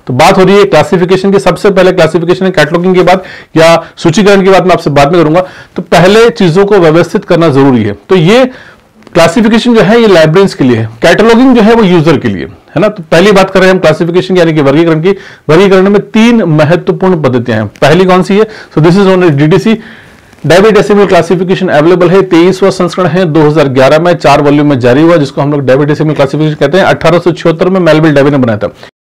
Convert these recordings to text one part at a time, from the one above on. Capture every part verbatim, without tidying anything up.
तो बात हो रही है क्लासिफिकेशन की। सबसे पहले क्लासिफिकेशन है, कैटलॉगिंग की बात या सूचीकरण की बात मैं आपसे बाद में करूंगा। तो पहले चीजों को व्यवस्थित करना जरूरी है। तो ये क्लासिफिकेशन जो है ये लाइब्रेरियंस के लिए है, कैटलॉगिंग जो है वो यूजर के लिए है ना। तो पहली बात कर रहे हैं हम क्लासिफिकेशन यानी कि वर्गीकरण की। वर्गीकरण में तीन महत्वपूर्ण पद्धतियां हैं। पहली कौन सी है? So this is on DDC David decimal classification available है। तेईसवां संस्करण है, दो हज़ार ग्यारह में चार वॉल्यूम में जारी हुआ, जिसको हम लोग डेविड डेसिमल क्लासिफिकेशन कहते हैं। अठारह सौ छिहत्तर में मेलविल डेवी ने बनाया था।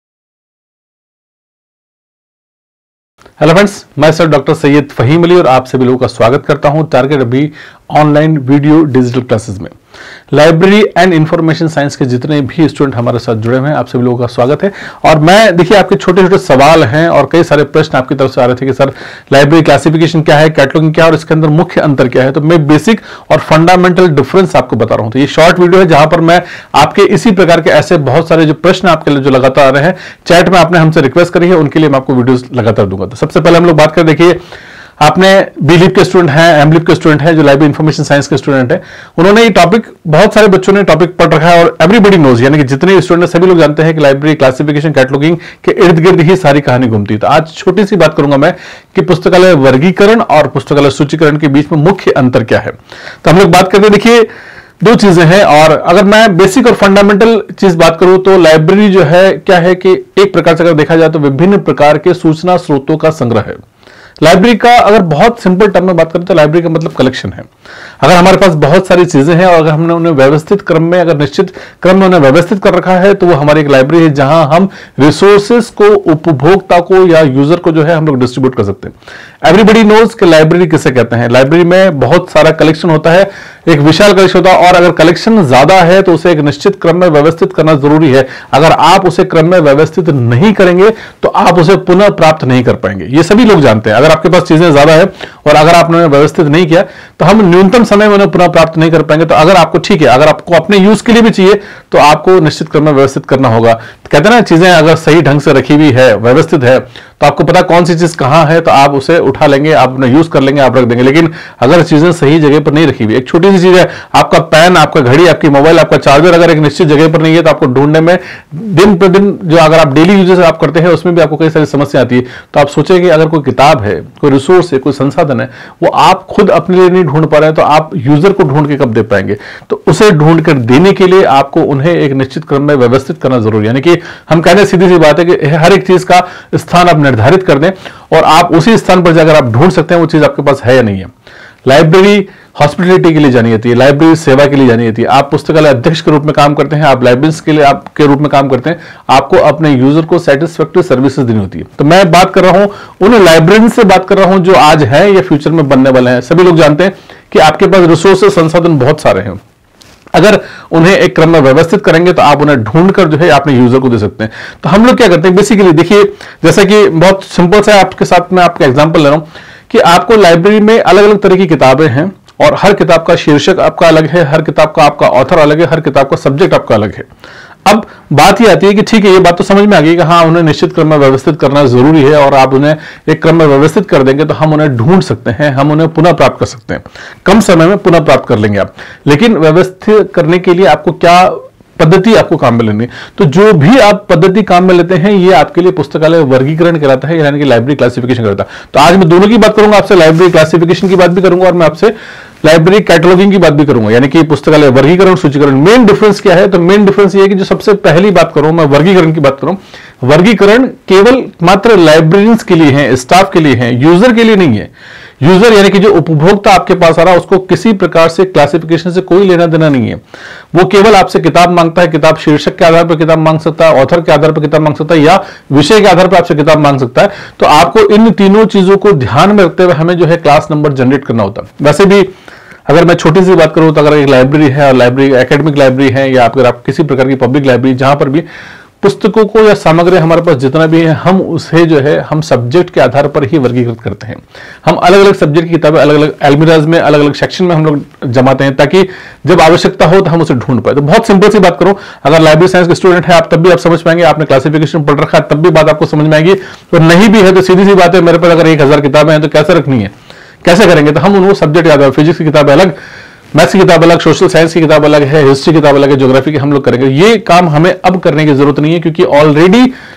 हेलो फ्रेंड्स, मैं सर डॉक्टर सैयद फहीम अली और आप सभी लोगों का स्वागत करता हूं टारगेट अभी ऑनलाइन वीडियो डिजिटल क्लासेस में। लाइब्रेरी एंड इंफॉर्मेशन साइंस के जितने भी स्टूडेंट हमारे साथ जुड़े हुए हैं, आप सभी लोगों का स्वागत है। और मैं देखिए, आपके छोटे छोटे सवाल हैं और कई सारे प्रश्न आपकी तरफ से आ रहे थे कि सर लाइब्रेरी क्लासिफिकेशन क्या है, कैटलॉगिंग क्या है और इसके अंदर मुख्य अंतर क्या है। तो मैं बेसिक और फंडामेंटल डिफरेंस आपको बता रहा हूं। तो ये शॉर्ट वीडियो है जहां पर मैं आपके इसी प्रकार के ऐसे बहुत सारे जो प्रश्न आपके लिए जो लगातार आ रहे हैं, चैट में आपने हमसे रिक्वेस्ट करी है, उनके लिए मैं आपको वीडियोस लगातार दूंगा। तो सबसे पहले हम लोग बात करें, देखिए आपने बीलिप के स्टूडेंट हैं, एमलिप के स्टूडेंट हैं, जो लाइब्रेरी इंफॉर्मेशन साइंस के स्टूडेंट हैं, उन्होंने ये टॉपिक, बहुत सारे बच्चों ने टॉपिक पढ़ रखा है और एवरीबॉडी नोज, यानी कि जितने स्टूडेंट सभी लोग जानते हैं कि लाइब्रेरी क्लासिफिकेशन कैटलॉगिंग के इर्द गिर्द ही सारी कहानी घूमती है। तो आज छोटी सी बात करूंगा मैं कि पुस्तकालय वर्गीकरण और पुस्तकालय सूचीकरण के बीच में मुख्य अंतर क्या है। तो हम लोग बात करते हैं, देखिए दो चीजें हैं। और अगर मैं बेसिक और फंडामेंटल चीज बात करूं तो लाइब्रेरी जो है क्या है कि एक प्रकार से अगर देखा जाए तो विभिन्न प्रकार के सूचना स्रोतों का संग्रह है। लाइब्रेरी का अगर बहुत सिंपल टर्म में बात करें तो लाइब्रेरी का मतलब कलेक्शन है। अगर हमारे पास बहुत सारी चीजें हैं और अगर हमने उन्हें व्यवस्थित क्रम में, अगर निश्चित क्रम में उन्हें व्यवस्थित कर रखा है, तो वो हमारी एक लाइब्रेरी है जहां हम रिसोर्सेज को, उपभोक्ता को या यूजर को जो है हम लोग डिस्ट्रीब्यूट कर सकते हैं। एवरीबॉडी नोज कि लाइब्रेरी किसे कहते हैं। लाइब्रेरी में बहुत सारा कलेक्शन होता है, एक विशाल कलेक्शन होता है और अगर कलेक्शन ज्यादा है तो उसे एक निश्चित क्रम में व्यवस्थित करना जरूरी है। अगर आप उसे क्रम में व्यवस्थित नहीं करेंगे तो आप उसे पुनः प्राप्त नहीं कर पाएंगे। ये सभी लोग जानते हैं। अगर आपके पास चीजें ज्यादा है और अगर आपने व्यवस्थित नहीं किया तो हम न्यूनतम समय में उन्हें पुनः प्राप्त नहीं कर पाएंगे। तो अगर आपको, ठीक है, अगर आपको अपने यूज के लिए भी चाहिए तो आपको निश्चित क्रम में व्यवस्थित करना होगा। तो कहते हैं ना, चीजें अगर सही ढंग से रखी हुई है, व्यवस्थित है, तो आपको पता कौन सी चीज कहां है, तो आप उसे उठा लेंगे, आप अपना यूज कर लेंगे, आप रख देंगे। लेकिन अगर चीजें सही जगह पर नहीं रखी हुई, एक छोटी सी चीज है, आपका पेन, आपका घड़ी, आपकी मोबाइल, आपका चार्जर अगर एक निश्चित जगह पर नहीं है तो आपको ढूंढने में दिन प्रतिदिन, जो अगर आप डेली यूजेस आप करते हैं उसमें भी आपको कई सारी समस्या आती है। तो आप सोचेंगे अगर कोई किताब है, कोई रिसोर्स है, कोई संसाधन है, वो आप खुद अपने लिए नहीं ढूंढ पा रहे हैं तो आप यूजर को ढूंढ के कब दे पाएंगे। तो उसे ढूंढ कर देने के लिए आपको उन्हें एक निश्चित क्रम में व्यवस्थित करना जरूरी है। यानी कि हम कहते हैं, सीधी सी बात है कि हर एक चीज का स्थान आप निर्धारित कर दें और आप उसी स्थान पर जाकर आप ढूंढ सकते हैं वो चीज आपके पास है या नहीं है। लाइब्रेरी हॉस्पिटलिटी के लिए जानी जाती है, लाइब्रेरी सेवा के लिए जानी जाती है। आप पुस्तकालय अध्यक्ष के रूप में काम करते हैं, आप लाइब्रेरियंस के लिए आप के रूप में काम करते हैं, आपको अपने यूजर को सेटिस्फैक्टरी सर्विसेज देनी होती है। तो मैं बात कर रहा हूं उन लाइब्रेरियन से बात कर रहा हूं जो आज है या फ्यूचर में बनने वाले हैं। सभी लोग जानते हैं कि आपके पास रिसोर्सेज, संसाधन बहुत सारे हैं। अगर उन्हें एक क्रम में व्यवस्थित करेंगे तो आप उन्हें ढूंढकर जो है अपने यूजर को दे सकते हैं। तो हम लोग क्या करते हैं बेसिकली, देखिए जैसा कि बहुत सिंपल सा आपके साथ में आपका एग्जांपल ले रहा हूं कि आपको लाइब्रेरी में अलग अलग तरह की किताबें हैं और हर किताब का शीर्षक आपका अलग है, हर किताब का आपका ऑथर अलग है, हर किताब का सब्जेक्ट आपका अलग है। अब बात ये आती है कि ठीक है, ये बात तो समझ में आ गई कि हाँ, उन्हें निश्चित क्रम में व्यवस्थित करना जरूरी है और आप उन्हें एक क्रम में व्यवस्थित कर देंगे तो हम उन्हें ढूंढ सकते हैं, हम उन्हें पुनः प्राप्त कर सकते हैं, कम समय में पुनः प्राप्त कर लेंगे आप। लेकिन व्यवस्थित करने के लिए आपको क्या पद्धति आपको काम में लेनी है। तो जो भी आप पद्धति काम में लेते हैं ये आपके लिए पुस्तकालय वर्गीकरण कहलाता है, यानी कि लाइब्रेरी क्लासिफिकेशन करता है। तो आज मैं दोनों की बात करूंगा, आपसे लाइब्रेरी क्लासिफिकेशन की बात भी करूंगा और मैं आपसे लाइब्रेरी कैटलॉगिंग की बात भी करूंगा, यानी कि पुस्तकालय वर्गीकरण, सूचीकरण। मेन डिफरेंस क्या है? तो मेन डिफरेंस ये है कि जो सबसे पहली बात करूं मैं वर्गीकरण की बात करूं, वर्गीकरण केवल मात्र लाइब्रेरियंस के लिए है, स्टाफ के लिए है, यूजर के लिए नहीं है। यूजर यानी कि जो उपभोक्ता आपके पास आ रहा है उसको किसी प्रकार से क्लासिफिकेशन से कोई लेना देना नहीं है। वो केवल आपसे किताब मांगता है, किताब शीर्षक के आधार पर किताब मांग सकता है, ऑथर के आधार पर किताब मांग सकता है या विषय के आधार पर आपसे किताब मांग सकता है। तो आपको इन तीनों चीजों को ध्यान में रखते हुए हमें जो है क्लास नंबर जनरेट करना होता है। वैसे भी अगर मैं छोटी सी बात करूं तो अगर एक लाइब्रेरी है और लाइब्रेरी एकेडमिक लाइब्रेरी है या अगर आप किसी प्रकार की पब्लिक लाइब्रेरी, जहां पर भी पुस्तकों को या सामग्री हमारे पास जितना भी है हम उसे जो है हम सब्जेक्ट के आधार पर ही वर्गीकृत करते हैं। हम अलग अलग सब्जेक्ट की किताबें अलग अलग एल्मिराज में अलग अलग सेक्शन में हम लोग जमाते हैं ताकि जब आवश्यकता हो तो हम उसे ढूंढ पाए। तो बहुत सिंपल सी बात करूं, अगर लाइब्रेरी साइंस के स्टूडेंट है आप तब भी आप समझ पाएंगे, आपने क्लासिफिकेशन पढ़ रखा है तब भी बात आपको समझ में आएगी। तो नहीं भी है तो सीधी सी बात है, मेरे पास अगर एक हजार किताबें हैं तो कैसे रखनी है, कैसे करेंगे? तो हम उनको सब्जेक्ट याद है, फिजिक्स की किताब अलग, मैथ्स की किताब अलग, सोशल साइंस की किताब अलग है, हिस्ट्री की किताब अलग है, ज्योग्राफी की हम लोग करेंगे। ये काम हमें अब करने की जरूरत नहीं है क्योंकि ऑलरेडी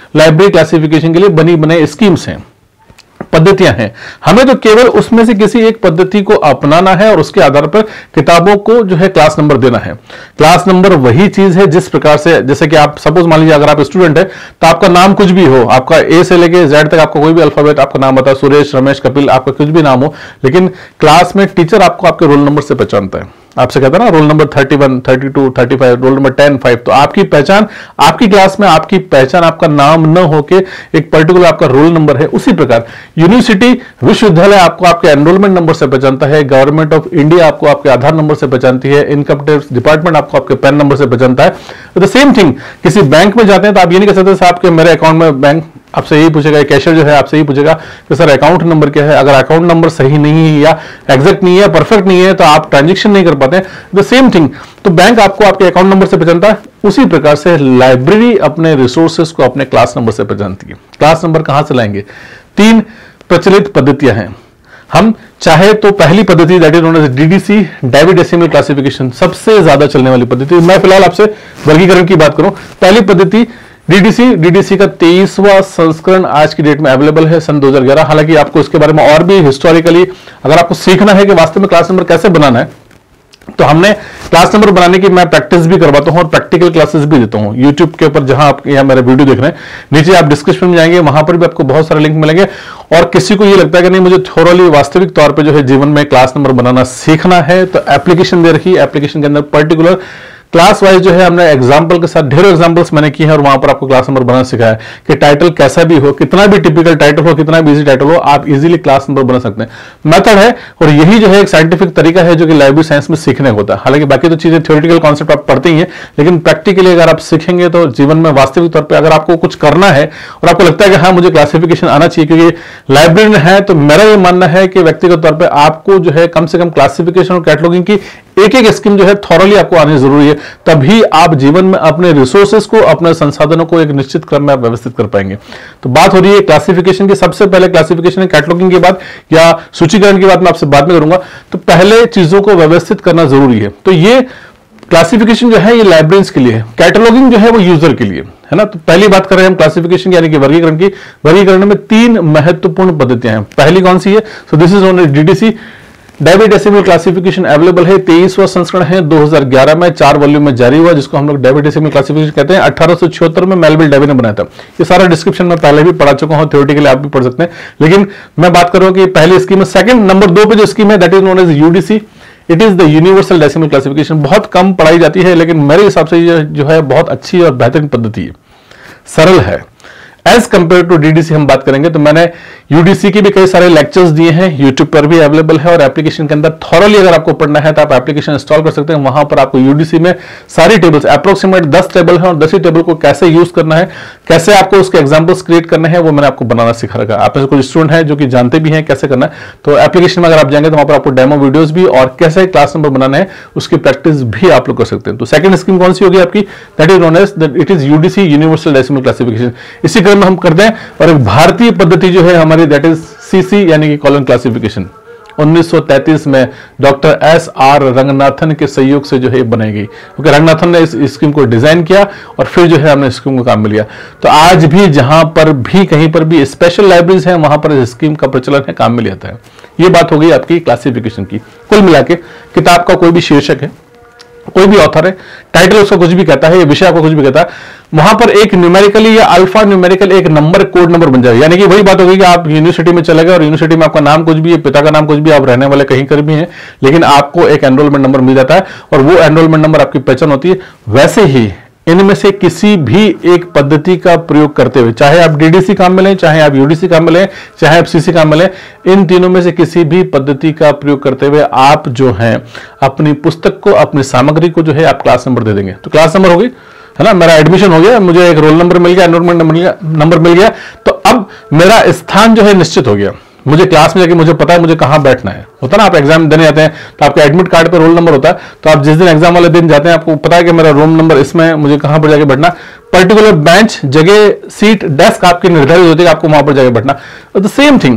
लाइब्रेरी क्लासिफिकेशन के लिए बनी बनाई स्कीम्स हैं, पद्धतियां हैं। हमें तो केवल उसमें से किसी एक पद्धति को अपनाना है और उसके आधार पर किताबों को जो है क्लास नंबर देना है। क्लास नंबर वही चीज है जिस प्रकार से, जैसे कि आप सपोज मान लीजिए अगर आप स्टूडेंट है तो आपका नाम कुछ भी हो, आपका ए से लेके जेड तक आपका कोई भी अल्फाबेट आपका नाम होता है, सुरेश, रमेश, कपिल, आपका कुछ भी नाम हो, लेकिन क्लास में टीचर आपको आपके रोल नंबर से पहचानता है। आपसे कहता है ना roll number thirty one, thirty two, thirty five, roll number ten, five, तो आपकी पहचान, आपकी क्लास में आपकी पहचान आपका नाम न होके एक पर्टिकुलर आपका रोल नंबर है। उसी प्रकार यूनिवर्सिटी, विश्वविद्यालय आपको आपके एनरोलमेंट नंबर से पहचानता है, गवर्नमेंट ऑफ इंडिया आपको आपके आधार नंबर से पहचानती है, इनकम टैक्स डिपार्टमेंट आपको आपके पैन नंबर से पहचानता है। द सेम थिंग, किसी बैंक में जाते हैं तो आप ये नहीं कह सकते साहब कि मेरे अकाउंट में, बैंक आपसे यही पूछेगा, कैशियर जो है आपसे यही पूछेगा कि सर अकाउंट नंबर क्या है। अगर अकाउंट नंबर सही नहीं है या एग्जैक्ट नहीं है, परफेक्ट नहीं है, तो आप ट्रांजैक्शन नहीं कर पाते। द सेम थिंग, तो बैंक आपको आपके अकाउंट नंबर से पहचानता है, उसी प्रकार से लाइब्रेरी अपने रिसोर्सेज को अपने क्लास नंबर से पहचानती है। क्लास नंबर कहां से लाएंगे? तीन प्रचलित पद्धतियां हैं। हम चाहे तो पहली पद्धति that is known as DDC, David decimal classification, सबसे ज्यादा चलने वाली पद्धति। मैं फिलहाल आपसे वर्गीकरण की बात करूं, पहली पद्धति डीडीसी, डीडीसी का तेईसवां संस्करण आज की डेट में अवेलेबल है सन दो हज़ार ग्यारह। हालांकि आपको इसके बारे में और भी हिस्टोरिकली अगर आपको सीखना है कि वास्तव में क्लास नंबर कैसे बनाना है, तो हमने क्लास नंबर बनाने की मैं प्रैक्टिस भी करवाता हूं और प्रैक्टिकल क्लासेस भी देता हूं यूट्यूब के ऊपर। जहां आप यहां मेरा वीडियो देख रहे हैं, नीचे आप डिस्क्रिप्शन में जाएंगे, वहां पर भी आपको बहुत सारे लिंक मिलेंगे। और किसी को ये लगता है कि नहीं मुझे थोरली वास्तविक तौर पे जो है जीवन में क्लास नंबर बनाना सीखना है, तो एप्लीकेशन दे रखी है, एप्लीकेशन के अंदर पर्टिकुलर क्लास वाइज जो है हमने एग्जाम्पल के साथ ढेरों एग्जाम्पल्स मैंने किए हैं और वहां पर आपको क्लास नंबर बनाना सिखाया है कि टाइटल कैसा भी हो, कितना भी टिपिकल टाइटल हो, कितना भी इजी टाइटल हो, आप इजीली क्लास नंबर बना सकते हैं। मेथड है और यही जो है एक साइंटिफिक तरीका है जो कि लाइब्रेरी साइंस में सीखने होता है। हालांकि बाकी तो चीजें थ्योरेटिकल कॉन्सेप्ट आप पढ़ते ही हैं, लेकिन प्रैक्टिकली अगर आप सीखेंगे तो जीवन में वास्तविक तौर पर अगर आपको कुछ करना है और आपको लगता है कि हाँ मुझे क्लासिफिकेशन आना चाहिए क्योंकि लाइब्रेरी में है, तो मेरा ये मानना है कि व्यक्तिगत तौर पर आपको जो है कम से कम क्लासिफिकेशन और कैटलॉगिंग की एक एक स्कीम जो है थॉरली आपको आनी जरूरी है, तभी आप जीवन में अपने रिसोर्सेज को, अपने संसाधनों को एक निश्चित क्रम में आप व्यवस्थित कर पाएंगे। तो बात हो रही है क्लासिफिकेशन की। सबसे पहले क्लासिफिकेशन कैटलॉगिंग की बात या सूचीकरण की बात मैं आपसे बाद में करूंगा। तो पहले चीजों को व्यवस्थित करना जरूरी है। तो ये क्लासिफिकेशन जो है ये लाइब्रेरियंस के लिए है, कैटलॉगिंग जो है वो यूजर के लिए है ना। तो पहली बात कर रहे हैं हम क्लासिफिकेशन यानी कि वर्गीकरण की। वर्गीकरण में तीन महत्वपूर्ण पद्धतियां हैं। पहली कौन सी है? So this is known as DDC, David decimal classification available है, तेईसवां संस्करण है, दो हज़ार ग्यारह में चार वॉल्यूम में जारी हुआ, जिसको हम लोग डेविड डेसिमल क्लासिफिकेशन कहते हैं। अठारह सौ छिहत्तर में मेलविल डेवी ने बनाया था। ये सारा डिस्क्रिप्शन में पहले भी पढ़ा चुका हूं, थ्योरेटिकली आप भी पढ़ सकते हैं, लेकिन मैं बात कर रहा हूं कि पहली स्कीम है। सेकंड नंबर दो पे जो स्कीम है that is known as UDC, it is the universal decimal classification. बहुत कम पढ़ाई जाती है, लेकिन मेरे हिसाब से ये जो है बहुत अच्छी और बेहतरीन पद्धति है, सरल है एज कंपेयर टू डीडीसी। हम बात करेंगे तो मैंने यूडीसी के भी कई सारे लेक्चर्स दिए हैं, यूट्यूब पर भी अवेलेबल है और एप्लीकेशन के अंदर थॉरली अगर आपको पढ़ना है तो आप एप्लीकेशन इंस्टॉल कर सकते हैं। वहां पर आपको यूडीसी में सारी टेबल्स, अप्रोक्सीमेट दस टेबल है और दस ही टेबल को कैसे यूज करना है, कैसे आपको उसके एग्जांपल्स क्रिएट करने हैं, वो मैंने आपको बनाना सिखा रखा है। आप में से कुछ स्टूडेंट है जो कि जानते भी हैं कैसे करना है, तो एप्लीकेशन में अगर आप जाएंगे तो वहां पर आपको डेमो वीडियोस भी और कैसे क्लास नंबर बनाना है उसकी प्रैक्टिस भी आप लोग कर सकते हैं। तो सेकंड स्कीम कौन सी होगी आपकी? That is known as it is UDC, universal decimal classification. इसी क्रम में हम करते हैं। और एक भारतीय पद्धति जो है हमारी दैट इज सीसी यानी कि कॉलम क्लासिफिकेशन, उन्नीस सौ तैंतीस में डॉक्टर एस आर रंगनाथन के सहयोग से जो है बनाई गई, क्योंकि रंगनाथन ने इस स्कीम को डिजाइन किया और फिर जो है हमने स्कीम को काम में लिया। तो आज भी जहां पर भी कहीं पर भी स्पेशल लाइब्रेरीज हैं वहां पर इस स्कीम का प्रचलन है, काम में लिया है। ये बात हो गई आपकी क्लासिफिकेशन की। कुल मिला के किताब का कोई भी शीर्षक है, कोई भी ऑथर है, टाइटल उसका कुछ भी कहता है, ये विषय आपको कुछ भी कहता है, वहां पर एक न्यूमेरिकली या अल्फा न्यूमेरिकल एक नंबर कोड नंबर बन जाएगा। यानी कि वही बात होगी कि आप यूनिवर्सिटी में चले गए और यूनिवर्सिटी में आपका नाम कुछ भी है, पिता का नाम कुछ भी, आप रहने वाले कहीं कर भी हैं, लेकिन आपको एक एनरोलमेंट नंबर मिल जाता है और वो एनरोलमेंट नंबर आपकी पहचान होती है। वैसे ही इनमें से किसी भी एक पद्धति का प्रयोग करते हुए, चाहे आप डीडीसी काम में लें, चाहे आप यूडीसी काम में लें, चाहे आप सीसी काम में लें, इन तीनों में से किसी भी पद्धति का प्रयोग करते हुए आप जो है अपनी पुस्तक को, अपनी सामग्री को जो है आप क्लास नंबर दे देंगे। तो क्लास नंबर होगी है ना, मेरा एडमिशन हो गया, मुझे एक रोल नंबर मिल गया, एनरोलमेंट नंबर मिल गया, तो अब मेरा स्थान जो है निश्चित हो गया। मुझे क्लास में जाके मुझे पता है मुझे कहां बैठना है। होता ना, आप एग्जाम देने जाते हैं तो आपके एडमिट कार्ड पे रोल नंबर होता है, तो आप जिस दिन एग्जाम वाले दिन जाते हैं आपको पता है कि मेरा रोल नंबर इसमें, मुझे कहां पर जाके बैठना, पर्टिकुलर बेंच, जगह, सीट, डेस्क आपकी निर्धारित होती है, आपको वहां पर जाके बैठना। द सेम थिंग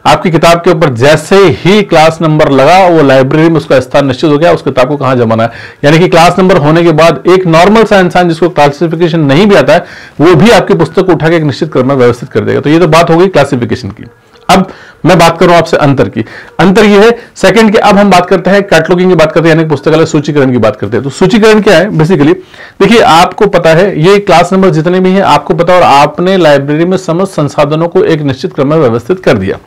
आपकी किताब के ऊपर जैसे ही क्लास नंबर लगा, वो लाइब्रेरी में उसका स्थान निश्चित हो गया, उस किताब को कहां जमाना है। यानी कि क्लास नंबर होने के बाद एक नॉर्मल सा इंसान जिसको क्लासिफिकेशन नहीं भी आता है, वो भी आपकी पुस्तक को उठा के एक निश्चित क्रम में व्यवस्थित कर देगा। तो ये तो बात हो गई क्लासिफिकेशन की। अब मैं बात करूं आपसे अंतर की। अंतर ये है सेकंड के, अब हम बात करते हैं कैटलॉगिंग की बात करते हैं, यानी पुस्तकालय सूचीकरण की बात करते हैं। तो सूचीकरण क्या है बेसिकली, देखिए आपको पता है ये क्लास नंबर जितने भी हैं आपको पता, और आपने लाइब्रेरी में समस्त संसाधनों को एक निश्चित क्रम में व्यवस्थित कर दिया।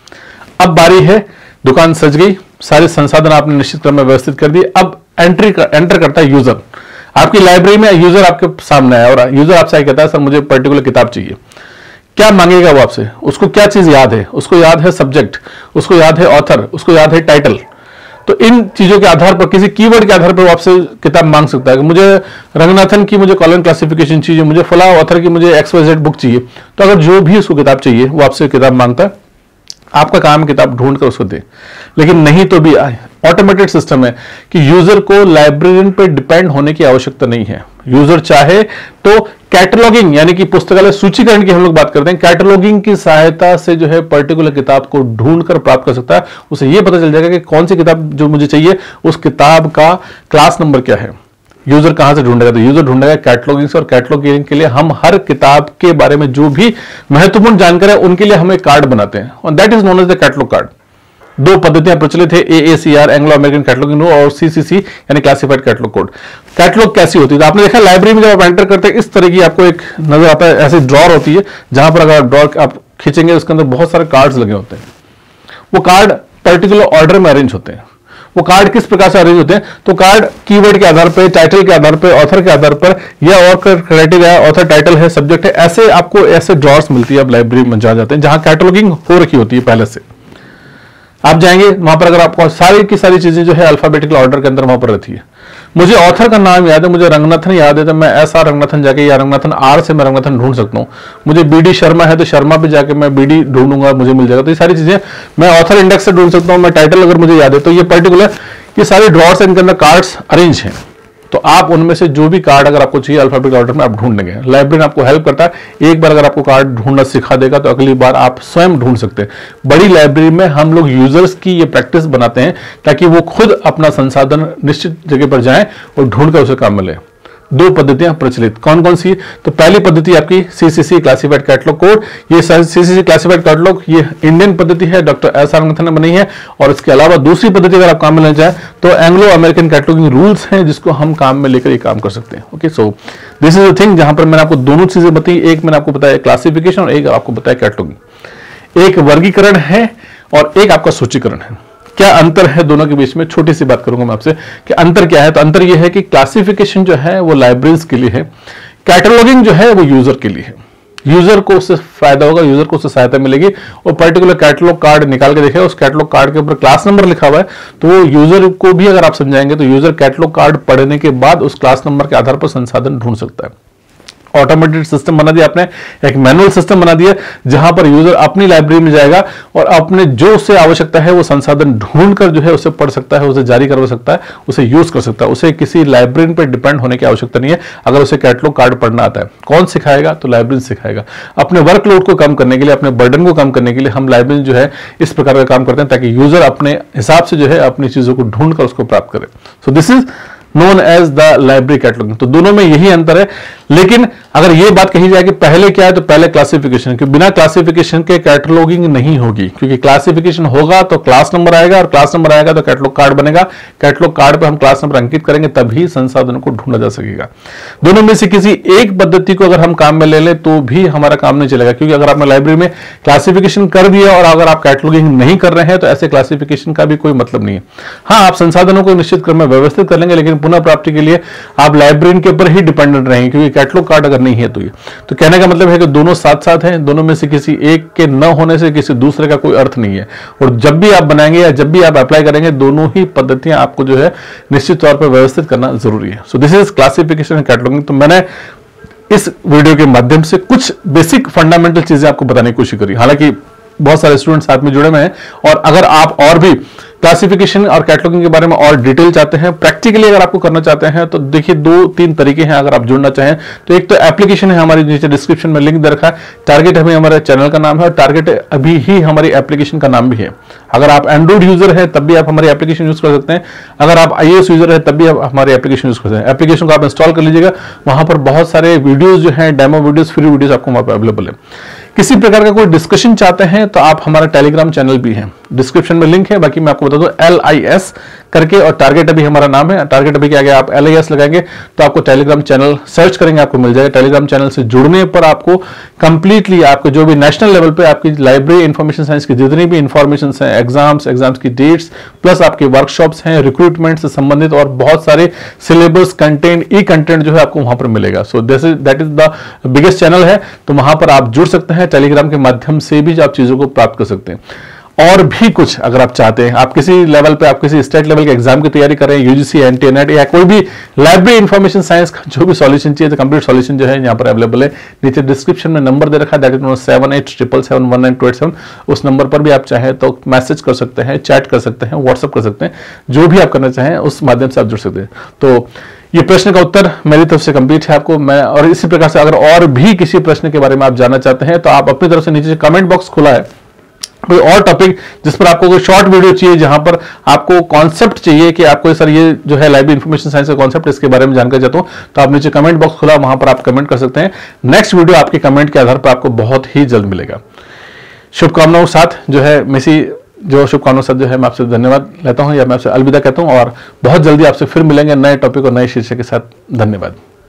अब बारी है, दुकान सज गई, सारे संसाधन आपने निश्चित क्रम में व्यवस्थित कर दिए। अब एंट्री कर, एंटर करता है यूजर आपकी लाइब्रेरी में। यूजर आपके सामने आया और यूजर आपसे कहता है सर मुझे पर्टिकुलर किताब चाहिए। क्या मांगेगा वो आपसे? उसको क्या चीज याद है? उसको याद है सब्जेक्ट, उसको याद है ऑथर, उसको याद है टाइटल। तो इन चीजों के आधार पर, किसी कीवर्ड के आधार पर वो आपसे किताब मांग सकता है कि मुझे रंगनाथन की मुझे कॉलम क्लासिफिकेशन चाहिए, मुझे फला ऑथर की मुझे एक्स वाई जेड बुक चाहिए। तो अगर जो भी उसको किताब चाहिए वो आपसे किताब मांगता है, आपका काम है किताब ढूंढ कर उसको दे। लेकिन नहीं तो भी आए ऑटोमेटेड सिस्टम है कि यूजर को लाइब्रेरियन पर डिपेंड होने की आवश्यकता नहीं है। यूजर चाहे तो कैटलॉगिंग यानी कि पुस्तकालय सूचीकरण की हम लोग बात करते हैं, कैटलॉगिंग की सहायता से जो है पर्टिकुलर किताब को ढूंढकर प्राप्त कर सकता है। उसे यह पता चल जाएगा कि कौन सी किताब जो मुझे चाहिए उस किताब का क्लास नंबर क्या है। यूजर कहां से ढूंढेगा? तो यूजर ढूंढेगा कैटलॉगिंग से, और कैटलॉगिंग के लिए हम हर किताब के बारे में जो भी महत्वपूर्ण जानकारी है उनके लिए हम एक कार्ड बनाते हैं, और that is known as the catalogue card. दो पद्धतियां प्रचलित है, A A C R Anglo American cataloguing rule और सी सी सी यानी क्लासिफाइड कैटलॉग कोड। कैटलॉग कैसी होती है? तो आपने देखा लाइब्रेरी में जब आप एंटर करते हैं इस तरह की आपको एक नजर आता है, ऐसी ड्रॉर होती है जहां पर अगर ड्रॉर आप खींचेंगे उसके अंदर बहुत सारे कार्ड्स लगे होते हैं। वो कार्ड पर्टिकुलर ऑर्डर में अरेंज होते हैं। वो कार्ड किस प्रकार से अरेंज होते हैं? तो कार्ड कीवर्ड के आधार पर, टाइटल के आधार पर, ऑथर के आधार पर, या और क्राइटेरिया है, ऑथर टाइटल है, सब्जेक्ट है, ऐसे आपको ऐसे ड्रॉर्स मिलती है। आप लाइब्रेरी में जा जाते हैं जहां कैटलॉगिंग हो रखी होती है पहले से। आप जाएंगे वहां पर, अगर आपको सारी की सारी चीजें जो है अल्फाबेटिकल ऑर्डर के अंदर वहां पर रहती है। मुझे ऑथर का नाम याद है, मुझे रंगनाथन याद है, तो मैं एस आर रंगनाथन जाके या रंगनाथन आर से मैं रंगनाथन ढूंढ सकता हूं। मुझे बी डी शर्मा है तो शर्मा पे जाके मैं बी डी ढूंढूंगा, मुझे मिल जाएगा। तो ये सारी चीजें मैं ऑथर इंडेक्स से ढूंढ सकता हूं। मैं टाइटल अगर मुझे याद है तो ये पर्टिकुलर ये सारे ड्रॉर्स इनके अंदर कार्ड्स अरेंज हैं। तो आप उनमें से जो भी कार्ड अगर आपको चाहिए अल्फाबेटिकल ऑर्डर में आप ढूंढ लेंगे। लाइब्रेरी आपको हेल्प करता है। एक बार अगर आपको कार्ड ढूंढना सिखा देगा तो अगली बार आप स्वयं ढूंढ सकते हैं। बड़ी लाइब्रेरी में हम लोग यूजर्स की ये प्रैक्टिस बनाते हैं ताकि वो खुद अपना संसाधन निश्चित जगह पर जाएं और ढूंढ कर उसे काम में लें। दो पद्धतियां प्रचलित कौन कौन सी? तो पहली पद्धति आपकी सीसीसी क्लासिफाइड कैटलॉग कोड। ये सीसीसी क्लासिफाइड कैटलॉग ये इंडियन पद्धति है, डॉक्टर एस आर रंगनाथन ने बनाई है। और इसके अलावा दूसरी पद्धति अगर आप काम में लेना चाहें तो एंग्लो अमेरिकन कैटलॉगिंग रूल्स हैं जिसको हम काम में लेकर ये काम कर सकते हैं। Okay, so this is the thing जहां पर मैंने आपको दोनों चीजें बताई। एक मैंने आपको बताया क्लासिफिकेशन और एक आपको बताया कैटलॉगिंग। एक वर्गीकरण है और एक आपका सूचीकरण है। क्या अंतर है दोनों के बीच में? छोटी सी बात करूंगा मैं आपसे कि अंतर क्या है। तो अंतर यह है कि क्लासिफिकेशन जो है वो लाइब्रेरीज के लिए है, कैटलॉगिंग जो है वो यूजर के लिए है। यूजर को उससे फायदा होगा, यूजर को उससे सहायता मिलेगी। और पर्टिकुलर कैटलॉग कार्ड निकाल के देखेगा, उस कैटलॉग कार्ड के ऊपर क्लास नंबर लिखा हुआ है, तो वो यूजर को भी अगर आप समझाएंगे तो यूजर कैटलॉग कार्ड पढ़ने के बाद उस क्लास नंबर के आधार पर संसाधन ढूंढ सकता है। ऑटोमेटेड सिस्टम बना दिया आपने, एक मैनुअल सिस्टम बना दिया जहां पर यूजर अपनी लाइब्रेरी में जाएगा और अपने जो उसे आवश्यकता है वो संसाधन ढूंढकर जो है उसे पढ़ सकता है, उसे जारी करवा सकता है, उसे यूज कर सकता है। उसे किसी लाइब्रेरी पर डिपेंड होने की आवश्यकता नहीं है। अगर उसे कैटलॉग कार्ड पढ़ना आता है, कौन सिखाएगा? तो लाइब्रेरी सिखाएगा। अपने वर्कलोड को कम करने के लिए, अपने बर्डन को कम करने के लिए हम लाइब्रेरी जो है इस प्रकार का काम करते हैं ताकि यूजर अपने हिसाब से जो है अपनी चीजों को ढूंढकर उसको प्राप्त करे। So this is known as the library cataloguing. तो दोनों में यही अंतर है। लेकिन अगर यह बात कही जाए कि पहले क्या है तो पहले क्लासिफिकेशन, क्योंकि बिना क्लासिफिकेशन के कैटलॉगिंग नहीं होगी। क्योंकि क्लासिफिकेशन होगा तो क्लास नंबर आएगा और क्लास नंबर आएगा तो कैटलॉग कार्ड बनेगा। कैटलॉग कार्ड पे हम क्लास नंबर अंकित करेंगे तभी संसाधनों को ढूंढा जा सकेगा। दोनों में से किसी एक पद्धति को अगर हम काम में ले लें तो भी हमारा काम नहीं चलेगा। क्योंकि अगर आपने लाइब्रेरी में क्लासिफिकेशन कर दिया और अगर आप कैटलॉगिंग नहीं कर रहे हैं तो ऐसे क्लासिफिकेशन का भी कोई मतलब नहीं है। हाँ, आप संसाधनों को निश्चित क्रम में व्यवस्थित कर लेंगे, लेकिन पुनः प्राप्ति के लिए आप लाइब्रेरी के ऊपर ही डिपेंडेंट रहेंगे। क्योंकि कैटलॉग कार्ड अगर नहीं है तो ये तो कहने का मतलब है कि दोनों साथ साथ हैं। दोनों में से किसी एक के न होने से किसी दूसरे का कोई अर्थ नहीं है। और जब भी आप बनाएंगे या जब भी आप अप्लाई करेंगे दोनों ही पद्धतियां आपको जो है निश्चित तौर पर व्यवस्थित करना जरूरी है। So this is classification and cataloguing. तो मैंने इस वीडियो के माध्यम से कुछ बेसिक फंडामेंटल चीजें आपको बताने की कोशिश करी। हालांकि बहुत सारे स्टूडेंट साथ में जुड़े हुए हैं और अगर आप और भी क्लासिफिकेशन और कैटलॉगिंग के बारे में और डिटेल चाहते हैं, प्रैक्टिकली अगर आपको करना चाहते हैं तो देखिए दो तीन तरीके हैं अगर आप जुड़ना चाहें तो। एक तो एप्लीकेशन है, हमारी नीचे डिस्क्रिप्शन में लिंक दे रखा है। टारगेट हमें हमारे चैनल का नाम है और टारगेट अभी ही हमारी एप्लीकेशन का नाम भी है। अगर आप एंड्रॉइड यूजर है तब भी आप हमारी एप्लीकेशन यूज कर सकते हैं, अगर आप आईओएस यूजर है तब भी आप हमारी एप्लीकेशन यूज कर सकते हैं। एप्लीकेशन को आप इंस्टॉल कर लीजिएगा, वहां पर बहुत सारे वीडियोस जो हैं, डेमो वीडियोस, फ्री वीडियोस आपको वहां पर अवेलेबल है। किसी प्रकार का कोई डिस्कशन चाहते हैं तो आप हमारा टेलीग्राम चैनल भी है, डिस्क्रिप्शन में लिंक है। बाकी मैं आपको बता दूं एल आई एस करके और टारगेट अभी हमारा नाम है। टारगेट अभी क्या गया, आप एल आई एस लगाएंगे तो आपको टेलीग्राम चैनल सर्च करेंगे, आपको मिल जाएगा। टेलीग्राम चैनल से जुड़ने पर आपको कंप्लीटली आपको जो भी नेशनल लेवल पे आपकी लाइब्रेरी इंफॉर्मेशन साइंस की जितनी भी इंफॉर्मेशन हैं, एग्जाम्स एग्जाम्स की डेट्स, प्लस आपके वर्कशॉप्स हैं, रिक्रूटमेंट से संबंधित और बहुत सारे सिलेबस कंटेंट, ई कंटेंट जो है आपको वहां पर मिलेगा। So this is that is the biggest channel है, तो वहां पर आप जुड़ सकते हैं। टेलीग्राम के माध्यम से भी आप चीजों को प्राप्त कर सकते हैं। और भी कुछ अगर आप चाहते हैं, आप किसी लेवल पे, आप किसी स्टेट लेवल के एग्जाम की तैयारी कर रहे हैं, यूजीसी, एनटीए, नेट या कोई भी लाइब्रेरी इंफॉर्मेशन साइंस का जो भी सॉल्यूशन चाहिए तो कंप्लीट सॉल्यूशन जो है यहाँ पर अवेलेबल है। नीचे डिस्क्रिप्शन में नंबर दे रखा है, that is seven eight triple seven one nine two eight seven. उस नंबर पर भी आप चाहें तो मैसेज कर सकते हैं, चैट कर सकते हैं, व्हाट्सअप कर सकते हैं, जो भी आप करना चाहें उस माध्यम से आप जुड़ सकते हैं। तो ये प्रश्न का उत्तर मेरी तरफ से कंप्लीट है आपको मैं। और इसी प्रकार से अगर और भी किसी प्रश्न के बारे में आप जानना चाहते हैं तो आप अपनी तरफ से नीचे कमेंट बॉक्स खुला है, कोई और टॉपिक जिस पर आपको कोई शॉर्ट वीडियो चाहिए, जहां पर आपको कॉन्सेप्ट चाहिए कि आपको सर ये जो है लाइब्रेरी इंफॉर्मेशन साइंस का कॉन्सेप्ट, इसके बारे में जानकारी चाहता हूं, तो आप नीचे कमेंट बॉक्स खुला, वहां पर आप कमेंट कर सकते हैं। नेक्स्ट वीडियो आपके कमेंट के आधार पर आपको बहुत ही जल्द मिलेगा। शुभकामनाओं के साथ जो है मेसी जो शुभकामनाओं के साथ जो है मैं आपसे धन्यवाद लेता हूं या मैं आपसे अलविदा कहता हूं और बहुत जल्दी आपसे फिर मिलेंगे नए टॉपिक और नए शीर्षक के साथ। धन्यवाद।